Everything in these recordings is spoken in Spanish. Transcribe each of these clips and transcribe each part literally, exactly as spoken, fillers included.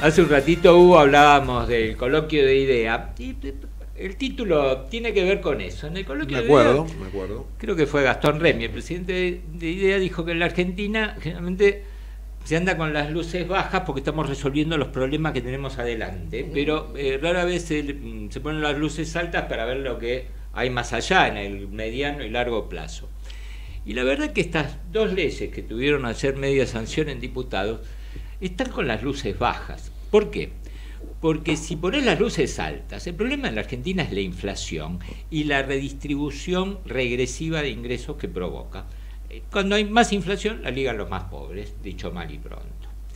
Hace un ratito, Hugo, hablábamos del coloquio de IDEA. Y el título tiene que ver con eso. En el coloquio me acuerdo, de IDEA, me acuerdo. Creo que fue Gastón Remy, el presidente de IDEA, dijo que en la Argentina generalmente se anda con las luces bajas porque estamos resolviendo los problemas que tenemos adelante, pero eh, rara vez se, se ponen las luces altas para ver lo que hay más allá en el mediano y largo plazo. Y la verdad que estas dos leyes que tuvieron ayer media sanción en diputados están con las luces bajas. ¿Por qué? Porque si pones las luces altas, el problema en la Argentina es la inflación y la redistribución regresiva de ingresos que provoca. Cuando hay más inflación, la ligan los más pobres, dicho mal y pronto.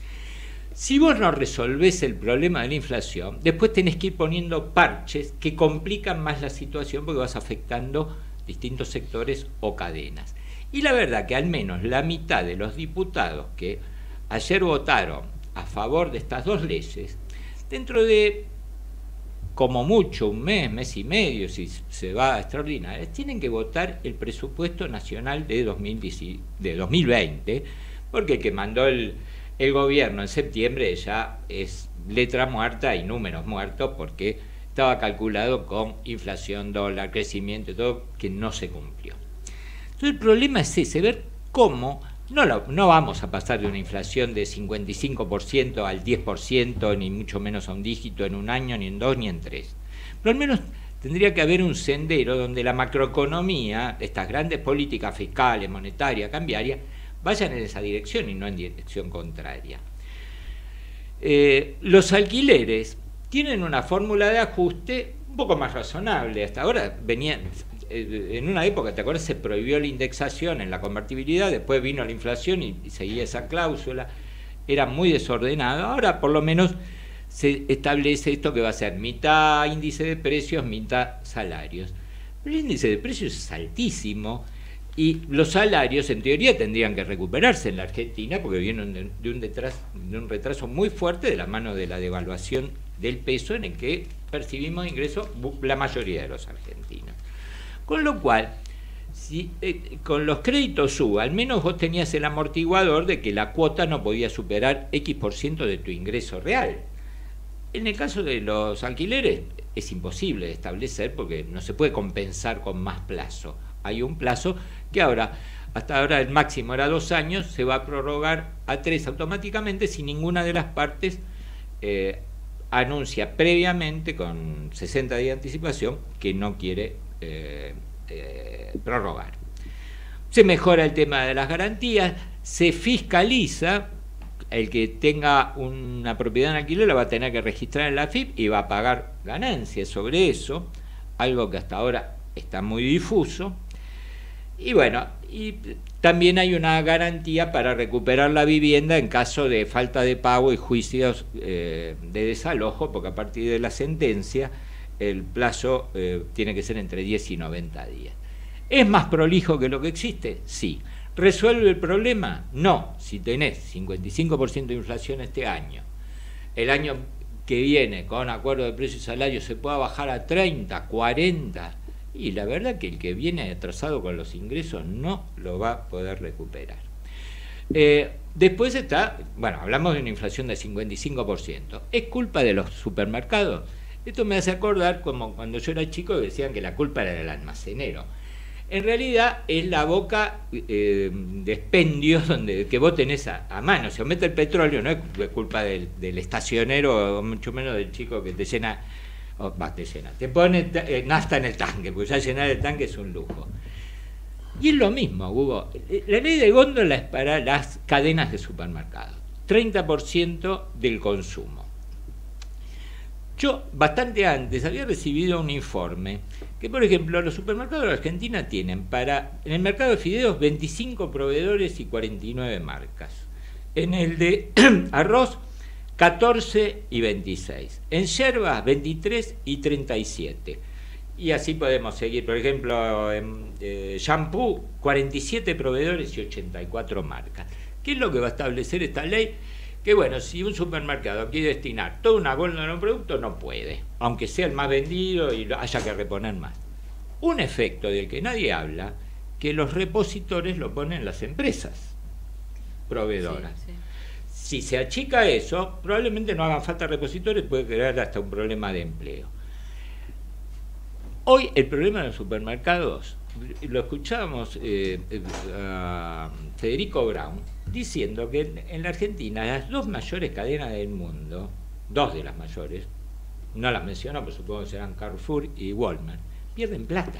Si vos no resolvés el problema de la inflación, después tenés que ir poniendo parches que complican más la situación porque vas afectando distintos sectores o cadenas. Y la verdad que al menos la mitad de los diputados que ayer votaron a favor de estas dos leyes, dentro de como mucho un mes, mes y medio, si se va a extraordinarias, tienen que votar el presupuesto nacional de, dos mil diez, de dos mil veinte, porque el que mandó el, el gobierno en septiembre ya es letra muerta y números muertos, porque estaba calculado con inflación, dólar, crecimiento y todo, que no se cumplió. Entonces el problema es ese, ver cómo no, lo, no vamos a pasar de una inflación de cincuenta y cinco por ciento al diez por ciento, ni mucho menos a un dígito en un año, ni en dos, ni en tres. Pero al menos tendría que haber un sendero donde la macroeconomía, estas grandes políticas fiscales, monetarias, cambiarias, vayan en esa dirección y no en dirección contraria. Eh, los alquileres tienen una fórmula de ajuste un poco más razonable. Hasta ahora venían... En una época, ¿te acuerdas? Se prohibió la indexación en la convertibilidad, después vino la inflación y, y seguía esa cláusula, era muy desordenado. Ahora por lo menos se establece esto que va a ser mitad índice de precios, mitad salarios. Pero el índice de precios es altísimo y los salarios en teoría tendrían que recuperarse en la Argentina porque vienen de, de, un, detrás, de un retraso muy fuerte de la mano de la devaluación del peso en el que percibimos ingresos la mayoría de los argentinos. Con lo cual, si eh, con los créditos suba, al menos vos tenías el amortiguador de que la cuota no podía superar X por ciento de tu ingreso real. En el caso de los alquileres es imposible de establecer porque no se puede compensar con más plazo. Hay un plazo que ahora, hasta ahora el máximo era dos años, se va a prorrogar a tres automáticamente si ninguna de las partes eh, anuncia previamente con sesenta días de anticipación que no quiere Eh, eh, prorrogar. Se mejora el tema de las garantías, se fiscaliza, el que tenga una propiedad en alquiler la va a tener que registrar en la F I P y va a pagar ganancias sobre eso, algo que hasta ahora está muy difuso. Y bueno, y también hay una garantía para recuperar la vivienda en caso de falta de pago y juicios eh, de desalojo, porque a partir de la sentencia el plazo eh, tiene que ser entre diez y noventa días. ¿Es más prolijo que lo que existe? Sí. ¿Resuelve el problema? No. Si tenés cincuenta y cinco por ciento de inflación este año, el año que viene con acuerdo de precios y salarios se pueda bajar a treinta, cuarenta, y la verdad que el que viene atrasado con los ingresos no lo va a poder recuperar. Eh, después está, bueno, hablamos de una inflación del cincuenta y cinco por ciento. ¿Es culpa de los supermercados? Esto me hace acordar como cuando yo era chico decían que la culpa era del almacenero. En realidad es la boca eh, de expendios donde, que vos tenés a, a mano. Si aumenta el petróleo no es culpa del, del estacionero, o mucho menos del chico que te llena, oh, va, te llena, te pone eh, nafta en el tanque, porque ya llenar el tanque es un lujo. Y es lo mismo, Hugo. La ley de góndola es para las cadenas de supermercados. treinta por ciento del consumo. Yo, bastante antes, había recibido un informe que, por ejemplo, los supermercados de la Argentina tienen para, en el mercado de fideos, veinticinco proveedores y cuarenta y nueve marcas. En el de arroz, catorce y veintiséis. En yerbas, veintitrés y treinta y siete. Y así podemos seguir. Por ejemplo, en eh, shampoo, cuarenta y siete proveedores y ochenta y cuatro marcas. ¿Qué es lo que va a establecer esta ley? Que bueno, si un supermercado quiere destinar toda una góndola a un producto, no puede, aunque sea el más vendido y haya que reponer más. Un efecto del que nadie habla, que los repositores lo ponen las empresas proveedoras. Sí, sí. Si se achica eso, probablemente no hagan falta repositorios y puede crear hasta un problema de empleo. Hoy el problema de los supermercados, lo escuchábamos eh, a Federico Brown diciendo que en, en la Argentina las dos mayores cadenas del mundo, dos de las mayores, no las mencionó, pero supongo que serán Carrefour y Walmart, pierden plata.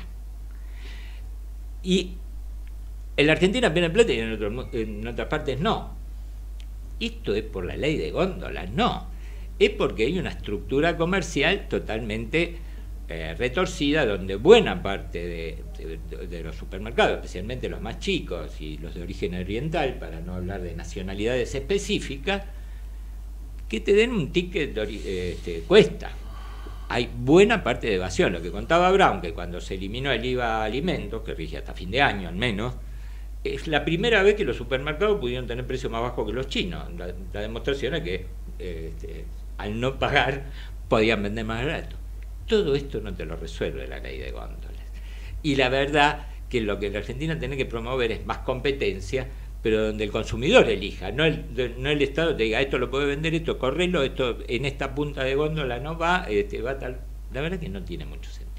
Y en la Argentina pierden plata y en, otro, en otras partes no. Esto es por la ley de góndolas, no. Es porque hay una estructura comercial totalmente eh, retorcida, donde buena parte de, de, de los supermercados, especialmente los más chicos y los de origen oriental, para no hablar de nacionalidades específicas, que te den un ticket de, este, cuesta. Hay buena parte de evasión. Lo que contaba Brown, que cuando se eliminó el I V A a alimentos, que rige hasta fin de año al menos, es la primera vez que los supermercados pudieron tener precios más bajos que los chinos. La, la demostración es que este, al no pagar podían vender más barato. Todo esto no te lo resuelve la ley de góndolas. Y la verdad que lo que la Argentina tiene que promover es más competencia, pero donde el consumidor elija, no el, no el Estado te diga, esto lo puede vender, esto correlo, esto en esta punta de góndola no va, este, va tal. La verdad que no tiene mucho sentido.